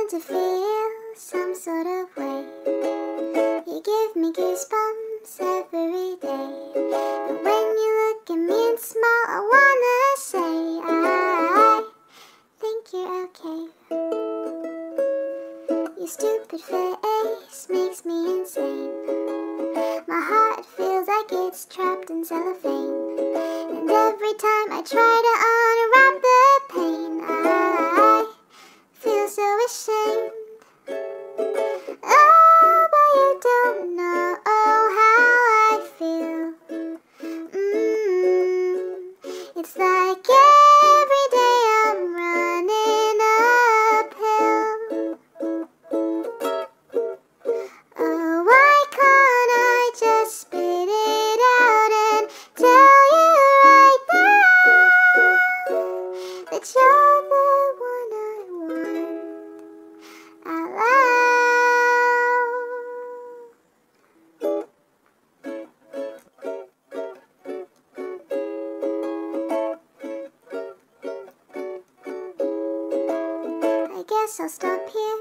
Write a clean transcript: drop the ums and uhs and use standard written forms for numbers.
begin to feel some sort of way. You give me goosebumps every day. And when you look at me and smile, I wanna say I think you're okay. Your stupid face makes me insane. My heart feels like it's trapped in cellophane. And every time I try to unwrap the pain, I feel so ashamed. Oh, but you don't know how I feel. It's like every day I'm running uphill. Oh, why can't I just spit it out and tell you right now that you're the one I want out loud. I guess I'll stop here.